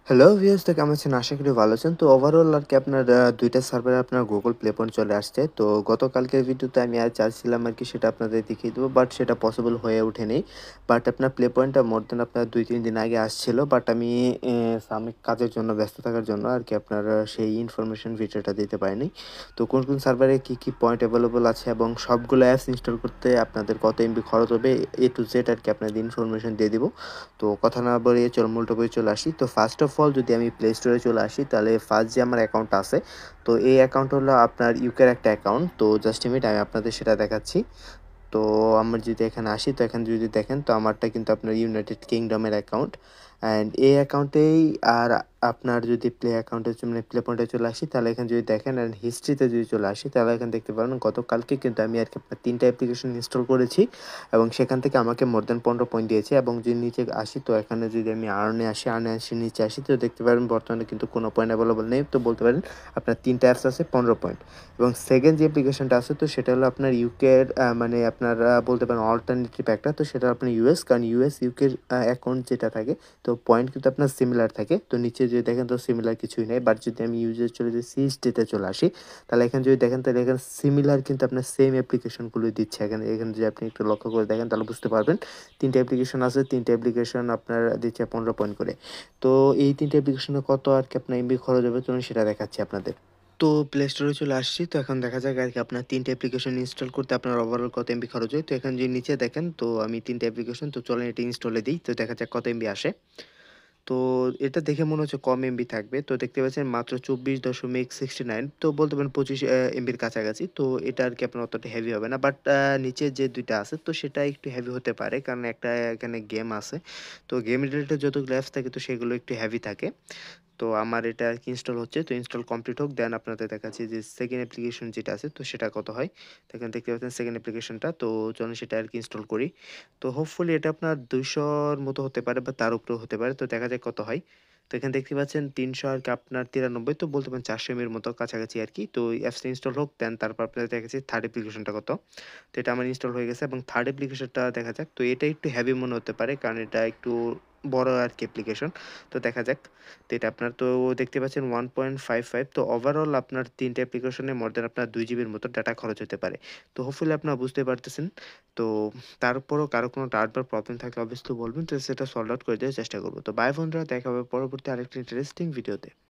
Hello viewers, তো কেমন আছেন? আশা করি ভালো আছেন। তো ওভারঅল আরকি আপনার ২ টা সার্ভারে আপনার গুগল প্লে পয়েন্ট চলে আসছে। তো গতকালকের ভিডিওতে আমি চাচ্ছিলাম আরকি সেটা আপনাদের দেখিয়ে দেবো, বাট সেটা পসিবল হয়ে ওঠেনি। বাট আপনার প্লে পয়েন্টটা মোর দ্যান আপনার ২-৩ দিন আগে আসছিল। বাট আমি সাময়িক কাজের জন্য ব্যস্ত থাকার জন্য আরকি আপনার সেই ইনফরমেশন ভিডিওটা দিতে পারিনি। তো কোন সার্ভারে কি পয়েন্ট এভেলেবল আছে এবং সবগুলো অ্যাপস ইনস্টল করতে আপনাদের কত এমবি খরচ হবে A to Z আরকি আপনাদের ইনফরমেশন দিয়ে দিব। তো কথা না বাড়িয়ে মূল টপিকে চলে আসি। তো ফার্স্ট অফ অল যদি আমি প্লে স্টোরে চলে আসি, তাহলে ফার্স্ট যে আমার অ্যাকাউন্ট আছে, তো এই অ্যাকাউন্ট হলো আপনার ইউকের একটা অ্যাকাউন্ট। তো জাস্ট এ মিনিট, আমি আপনাদের সেটা দেখাচ্ছি। তো আমার যদি এখানে আসি, তো এখানে যদি দেখেন, তো আমারটা কিন্তু আপনার ইউনাইটেড কিংডমের অ্যাকাউন্ট। অ্যান্ড এই অ্যাকাউন্টেই আর আপনার যদি প্লে অ্যাকাউন্টে মানে প্লে পয়েন্টে চলে আসি, তাহলে এখানে যদি দেখেন অ্যান্ড হিস্ট্রিতে যদি চলে আসি, তাহলে এখানে দেখতে পারবেন গতকালকে কিন্তু আমি আরকি আপনার ৩ টা অ্যাপ্লিকেশন ইনস্টল করেছি এবং সেখান থেকে আমাকে মোর দ্যান ১৫ পয়েন্ট দিয়েছে। এবং যদি নিচে আসি, তো এখানে যদি আমি আর্নে আসি নিচে আসি, তো দেখতে পারবেন বর্তমানে কিন্তু কোনো পয়েন্ট এভেলেবল নেই। তো বলতে পারেন আপনার ৩ টা অ্যাপস আছে ১৫ পয়েন্ট। এবং সেকেন্ড যে অ্যাপ্লিকেশনটা আছে, তো সেটা হলো আপনার ইউকের মানে আপনারা বলতে পারেন অল্টারনেটিভ একটা। তো সেটা আপনার ইউএস, কারণ ইউকের অ্যাকাউন্ট যেটা থাকে, তো পয়েন্ট কিন্তু আপনার সিমিলার থাকে। তো নিচে যদি দেখেন, তো সিমিলার কিছুই নেই। বাট যদি আমি ইউজে চলে যাই, সিএসটিতে চলে আসি, তাহলে এখানে যদি দেখেন, তাহলে এখানে সিমিলার কিন্তু আপনার সেম অ্যাপ্লিকেশনগুলোই দিচ্ছে। এখানে যদি আপনি একটু লক্ষ্য করে দেখেন, তাহলে বুঝতে পারবেন ৩ টা অ্যাপ্লিকেশন আছে, ৩ টা অ্যাপ্লিকেশন আপনার দিচ্ছে ১৫ পয়েন্ট করে। তো এই ৩ টা অ্যাপ্লিকেশনে কত আরকি আপনার এমবি খরচ হবে, চলুন সেটা দেখাচ্ছি আপনাদের। তো প্লে স্টোরে চলে আসছি। তো এখন দেখা যাক আরকি আপনার ৩ টা অ্যাপ্লিকেশন ইনস্টল করতে আপনার ওভারঅল কত এমবি খরচ হয়। তো এখানে যদি নিচে দেখেন, তো আমি ৩ টা অ্যাপ্লিকেশন, তো চলেন এটা ইনস্টলে দেই। তো দেখা যাক কত এমবি আসে। তো এটা দেখে মনে হচ্ছে কম এমবি থাকবে। তো দেখতে পাচ্ছেন মাত্র ২৪.69, তো বলতে পারেন ২৫ এমবির কাছাকাছি। তো এটা আরকি আপনার অতটা হেভি হবে না। বাট নিচের যে ২ টা আছে, তো সেটা একটু হেভি হতে পারে। কারণ একটা এখানে গেম আছে। তো গেম রিলেটেড যতগুলো অ্যাপস থাকে, তো সেগুলো একটু হেভি থাকে। তো আমার এটা আরকি ইনস্টল হচ্ছে। তো ইনস্টল কমপ্লিট হোক, দেন আপনাদের দেখাচ্ছি যে সেকেন্ড অ্যাপ্লিকেশন যেটা আছে, তো সেটা কত হয়। তো এখানে দেখতে পাচ্ছেন সেকেন্ড অ্যাপ্লিকেশনটা। তো চলুন সেটা আরকি ইনস্টল করি। তো হোপফুলি এটা আপনার ২০০ র মতো হতে পারে বা তার উপরেও হতে পারে। তো দেখা যাক কত হয়। তো এখানে দেখতে পাচ্ছেন ৩০০ আর কি আপনার ৯৩, তো বলতে পারেন ৪০০ এমবির মতো কাছাকাছি আরকি। তো এই অ্যাপসটা ইনস্টল হোক, দেন তারপর আপনাদের দেখাচ্ছি থার্ড অ্যাপ্লিকেশনটা কত। তো এটা আমার ইনস্টল হয়ে গেছে এবং থার্ড অ্যাপ্লিকেশনটা দেখা যাক। তো এটা একটু হেভি মনে হতে পারে, কারণ এটা একটু বড় আরকি অ্যাপ্লিকেশন। তো দেখা যাক। তো এটা আপনার তো দেখতে পাচ্ছেন 1.55। তো ওভারঅল আপনার ৩ টা অ্যাপ্লিকেশনে মোর দ্যান আপনার ২ জিবির মতো ডাটা খরচ হতে পারে। তো হোপফুলি আপনারা বুঝতে পারতেছেন। তো তারপরও কারো কোনো ডাউট বা প্রবলেম থাকলে অবশ্যই বলবেন। তো সেটা সল্ভ আউট করে দেওয়ার চেষ্টা করব। তো বাই বন্ধুরা, দেখা হবে পরবর্তী আরেকটি ইন্টারেস্টিং ভিডিওতে।